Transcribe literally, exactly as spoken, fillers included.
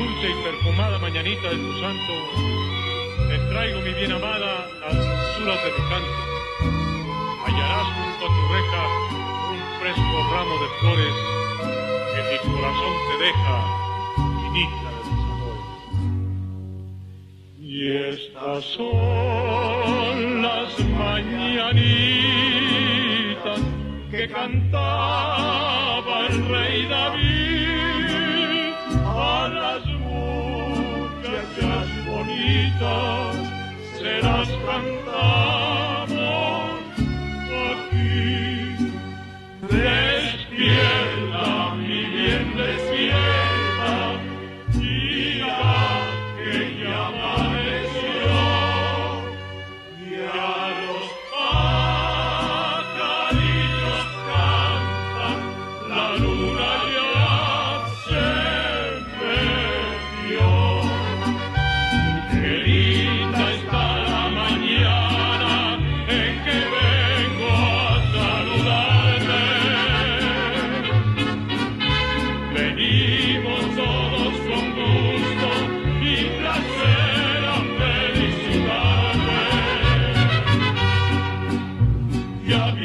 dulce y perfumada mañanita de tu santo, te traigo, mi bien amada, las dulzuras de mi canto. Hallarás junto a tu reja un fresco ramo de flores que mi corazón te deja, finita de mis amores. Y estas son las mañanitas que cantaba el rey David a las muchachas bonitas, se las cantamos aquí. Despierta, mi bien, despierta, mira que ya amaneció, y a los pajaritos cantan, la luna ya se metió. Qué linda está la mañana en que vengo a saludarte. Venimos todos con gusto y placer a felicitarte. Ya